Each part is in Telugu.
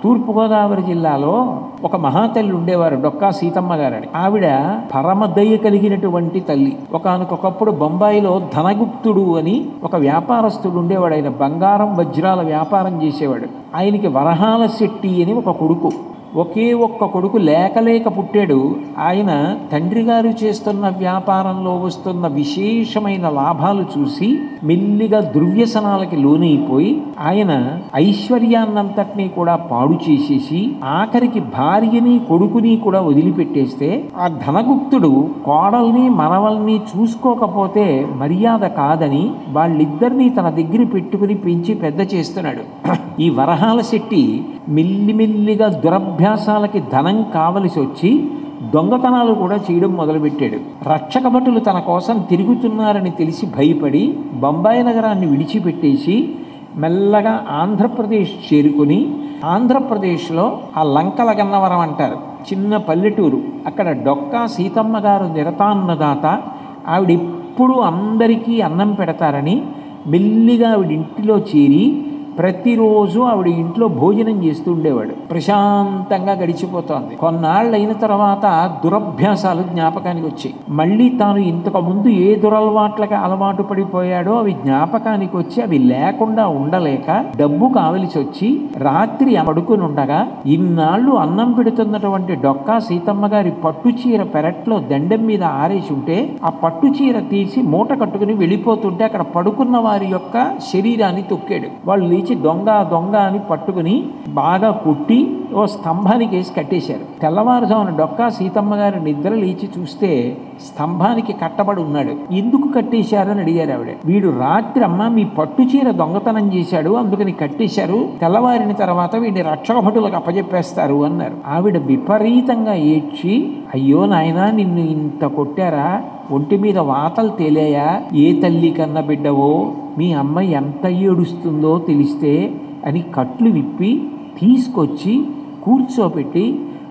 తూర్పుగోదావరి జిల్లాలో ఒక మహాతల్లి ఉండేవారు, డొక్కా సీతమ్మ గారని. ఆవిడ పరమదయ కలిగినటువంటి తల్లి. ఒకానొకప్పుడు బొంబాయిలో ధనగుప్తుడు అని ఒక వ్యాపారస్తుడు ఉండేవాడు. ఆయన బంగారం వజ్రాల వ్యాపారం చేసేవాడు. ఆయనకి వరహాల శెట్టి అని ఒక కొడుకు, ఒకే ఒక్క కొడుకు లేక పుట్టాడు. ఆయన తండ్రి గారు చేస్తున్న వ్యాపారంలో వస్తున్న విశేషమైన లాభాలు చూసి మెల్లిగా దుర్వ్యసనాలకి లోనైపోయి ఆయన ఐశ్వర్యాన్నంతటినీ కూడా పాడు చేసేసి ఆఖరికి భార్యని కొడుకుని కూడా వదిలిపెట్టేస్తే ఆ ధనగుప్తుడు కోడల్ని మనవల్ని చూసుకోకపోతే మర్యాద కాదని వాళ్ళిద్దరినీ తన దగ్గర పెట్టుకుని పెంచి పెద్ద చేస్తున్నాడు. ఈ వరహాల శెట్టి మెల్లిమెల్లిగా దురభ్యాసాలకి ధనం కావలసి వచ్చి దొంగతనాలు కూడా చేయడం మొదలుపెట్టాడు. రక్షక భటులు తన కోసం తిరుగుతున్నారని తెలిసి భయపడి బొంబాయి నగరాన్ని విడిచిపెట్టేసి మెల్లగా ఆంధ్రప్రదేశ్ చేరుకుని, ఆంధ్రప్రదేశ్లో ఆ లంకల గన్నవరం అంటారు, చిన్న పల్లెటూరు, అక్కడ డొక్కా సీతమ్మ గారు నిరతాన్నదాత. ఆవిడెప్పుడు అందరికీ అన్నం పెడతారని మెల్లిగా ఆవిడ ఇంటిలో చేరి ప్రతిరోజు ఆవిడ ఇంట్లో భోజనం చేస్తూ ఉండేవాడు. ప్రశాంతంగా గడిచిపోతోంది. కొన్నాళ్ళు అయిన తర్వాత దురభ్యాసాలు జ్ఞాపకానికి వచ్చాయి. మళ్ళీ తాను ఇంతకు ముందు ఏ దురలవాట్లకి అలవాటు పడిపోయాడో అవి జ్ఞాపకానికి వచ్చి అవి లేకుండా ఉండలేక డబ్బు కావలసి వచ్చి రాత్రి పడుకుని ఉండగా ఇన్నాళ్ళు అన్నం పెడుతున్నటువంటి డొక్కా సీతమ్మ గారి పట్టు చీర పెరట్లో దండెం మీద ఆరేసి ఉంటే ఆ పట్టు చీర తీసి మూట కట్టుకుని వెళ్ళిపోతుంటే అక్కడ పడుకున్న వారి యొక్క శరీరాన్ని తొక్కాడు. వాళ్ళు లేచి దొంగ దొంగ అని పట్టుకుని బాగా కుట్టి ఓ స్తంభానికి వేసి కట్టేశారు. తెల్లవారుజామున డొక్కా సీతమ్మ గారి నిద్ర లేచి చూస్తే స్తంభానికి కట్టబడి ఉన్నాడు. ఎందుకు కట్టేశారని అడిగారు ఆవిడ. వీడు రాత్రి అమ్మ మీ పట్టు చీర దొంగతనం చేశాడు, అందుకని కట్టేశారు, తెల్లవారిన తర్వాత వీడిని రక్షక భటులకు అప్పజెప్పేస్తారు అన్నారు. ఆవిడ విపరీతంగా ఏడ్చి, అయ్యో నాయనా నిన్ను ఇంత కొట్టారా, ఒంటి మీద వాతలు తేలేయా, ఏ తల్లి కన్న బిడ్డవో మీ అమ్మ ఎంత ఏడుస్తుందో తెలిస్తే అని కట్లు విప్పి తీసుకొచ్చి కూర్చోపెట్టి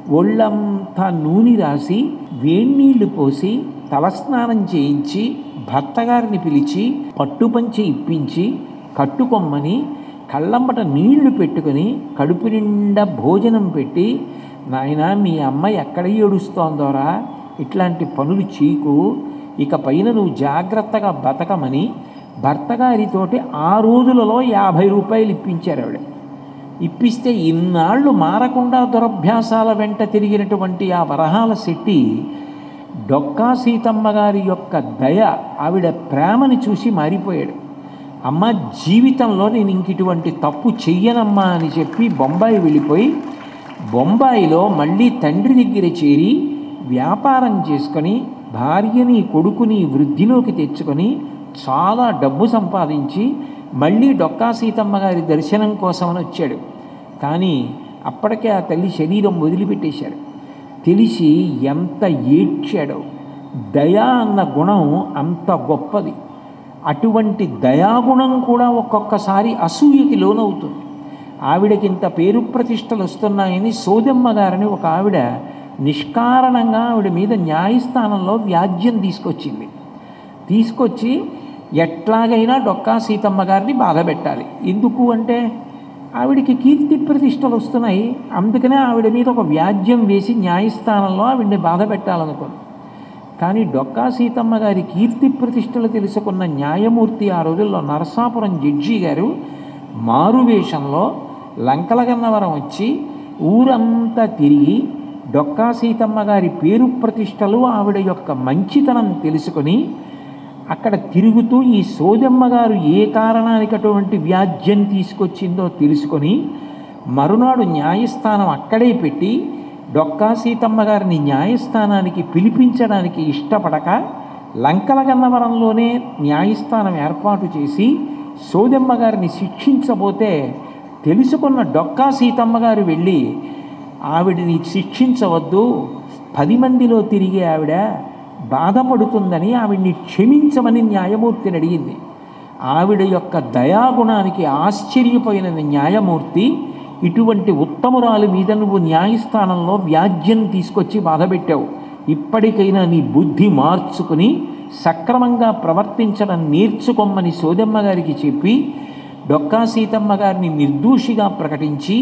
ఒళ్ళంతా నూనె రాసి వేణీళ్లు పోసి తలస్నానం చేయించి భర్తగారిని పిలిచి పట్టుపంచి ఇప్పించి కట్టుకొమ్మని కళ్ళంబట నీళ్లు పెట్టుకుని కడుపు నిండా భోజనం పెట్టి, నాయనా మీ అమ్మ ఎక్కడ ఏడుస్తోందోరా, ఇట్లాంటి పనులు చీకు, ఇక పైన నువ్వు జాగ్రత్తగా బతకమని భర్తగారితోటి ఆ రోజులలో 50 రూపాయలు ఇప్పించారు ఆవిడ. ఇప్పిస్తే ఇన్నాళ్ళు మారకుండా దురభ్యాసాల వెంట తిరిగినటువంటి ఆ వరహాల శెట్టి డొక్కా సీతమ్మ గారి యొక్క దయ, ఆవిడ ప్రేమని చూసి మారిపోయాడు. అమ్మ జీవితంలో నేను ఇంక ఇటువంటి తప్పు చెయ్యనమ్మా అని చెప్పి బొంబాయి వెళ్ళిపోయి బొంబాయిలో మళ్ళీ తండ్రి దగ్గర చేరి వ్యాపారం చేసుకొని భార్యని కొడుకుని వృద్ధిలోకి తెచ్చుకొని చాలా డబ్బు సంపాదించి మళ్ళీ డొక్కా సీతమ్మ గారి దర్శనం కోసమని వచ్చాడు. కానీ అప్పటికే ఆ తల్లి శరీరం వదిలిపెట్టేశాడు. తెలిసి ఎంత ఏడ్చాడో. దయా అన్న గుణం అంత గొప్పది. అటువంటి దయాగుణం కూడా ఒక్కొక్కసారి అసూయకి లోనవుతుంది. ఆవిడకి ఇంత పేరు ప్రతిష్టలు వస్తున్నాయని సోదమ్మ గారని ఒక ఆవిడ నిష్కారణంగా ఆవిడ మీద న్యాయస్థానంలో వ్యాజ్యం తీసుకొచ్చి ఎట్లాగైనా డొక్కా సీతమ్మ గారిని బాధ పెట్టాలి. ఎందుకు అంటే ఆవిడికి కీర్తి ప్రతిష్టలు వస్తున్నాయి, అందుకనే ఆవిడ మీద ఒక వ్యాజ్యం వేసి న్యాయస్థానంలో ఆవిడ్ని బాధ పెట్టాలనుకుంది. కానీ డొక్కా సీతమ్మ గారి కీర్తి ప్రతిష్టలు తెలుసుకున్న న్యాయమూర్తి ఆ రోజుల్లో నరసాపురం జడ్జి గారు మారువేషంలో లంకలగన్నవరం వచ్చి ఊరంతా తిరిగి డొక్కా సీతమ్మ గారి పేరు ప్రతిష్టలు ఆవిడ యొక్క మంచితనం తెలుసుకొని అక్కడ తిరుగుతూ ఈ సోదమ్మ గారు ఏ కారణానికి అటువంటి వ్యాజ్యం తీసుకొచ్చిందో తెలుసుకొని మరునాడు న్యాయస్థానం అక్కడే పెట్టి డొక్కా సీతమ్మ గారిని న్యాయస్థానానికి పిలిపించడానికి ఇష్టపడక లంకలగన్నవరంలోనే న్యాయస్థానం ఏర్పాటు చేసి సోదమ్మ గారిని శిక్షించబోతే తెలుసుకున్న డొక్కా సీతమ్మ గారు వెళ్ళి ఆవిడని శిక్షించవద్దు, 10 మందిలో తిరిగే ఆవిడ బాధపడుతుందని ఆవిడ్ని క్షమించమని న్యాయమూర్తిని అడిగింది. ఆవిడ యొక్క దయాగుణానికి ఆశ్చర్యపోయిన న్యాయమూర్తి, ఇటువంటి ఉత్తమురాలు మీద నువ్వు న్యాయస్థానంలో వ్యాజ్యం తీసుకొచ్చి బాధపెట్టావు, ఇప్పటికైనా నీ బుద్ధి మార్చుకుని సక్రమంగా ప్రవర్తించడం నేర్చుకోమని సోదమ్మ గారికి చెప్పి డొక్కా సీతమ్మ గారిని నిర్దోషిగా ప్రకటించి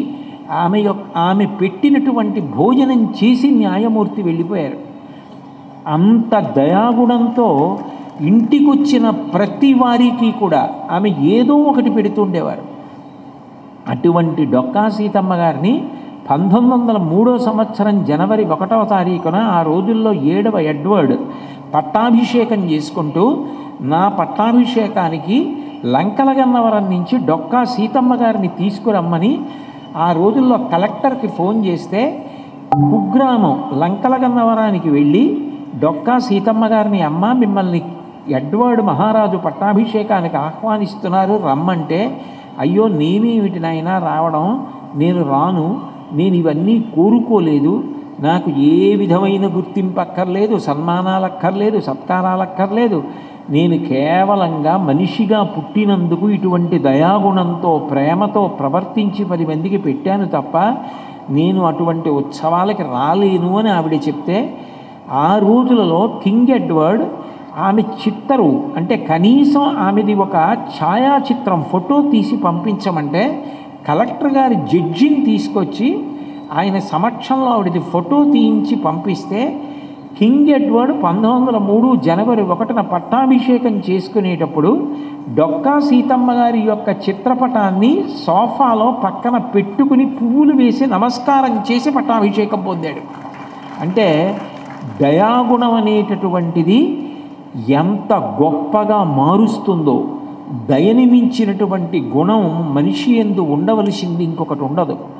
ఆమె పెట్టినటువంటి భోజనం చేసి న్యాయమూర్తి వెళ్ళిపోయారు. అంత దయాగుణంతో ఇంటికొచ్చిన ప్రతి వారికి కూడా ఆమె ఏదో ఒకటి పెడుతుండేవారు. అటువంటి డొక్కా సీతమ్మ గారిని 1903 సంవత్సరం జనవరి 1వ తారీఖున ఆ రోజుల్లో 7వ ఎడ్వర్డ్ పట్టాభిషేకం చేసుకుంటూ, నా పట్టాభిషేకానికి లంకలగన్నవరం నుంచి డొక్కా సీతమ్మ గారిని తీసుకురమ్మని ఆ రోజుల్లో కలెక్టర్కి ఫోన్ చేస్తే, కుగ్రామం లంకలగన్నవరానికి వెళ్ళి డొక్కా సీతమ్మ గారిని, అమ్మ మిమ్మల్ని ఎడ్వర్డ్ మహారాజు పట్టాభిషేకానికి ఆహ్వానిస్తున్నారు రమ్మంటే, అయ్యో నేనేమిటి నాయనా రావడం, నేను రాను, నేను ఇవన్నీ కోరుకోలేదు, నాకు ఏ విధమైన గుర్తింపు అక్కర్లేదు, సన్మానాలు అక్కర్లేదు, సత్కారాలు అక్కర్లేదు, నేను కేవలంగా మనిషిగా పుట్టినందుకు ఇటువంటి దయాగుణంతో ప్రేమతో ప్రవర్తించి 10 మందికి పెట్టాను తప్ప నేను అటువంటి ఉత్సవాలకి రాలేను అని ఆవిడ చెప్తే, ఆ రోజులలో కింగ్ ఎడ్వర్డ్ ఆమె చిత్తరు అంటే కనీసం ఆమెది ఒక ఛాయాచిత్రం ఫోటో తీసి పంపించమంటే కలెక్టర్ గారి జడ్జిని తీసుకొచ్చి ఆయన సమక్షంలో ఆవిడది ఫోటో తీయించి పంపిస్తే, కింగ్ ఎడ్వర్డ్ 1903 జనవరి 1న పట్టాభిషేకం చేసుకునేటప్పుడు డొక్కా సీతమ్మ గారి యొక్క చిత్రపటాన్ని సోఫాలో పక్కన పెట్టుకుని పువ్వులు వేసి నమస్కారం చేసి పట్టాభిషేకం పొందాడు. అంటే దయాగుణం అనేటటువంటిది ఎంత గొప్పగా మారుస్తుందో, దయని మించినటువంటి గుణం మనిషి యందు ఉండవలసింది ఇంకొకటి ఉండదు.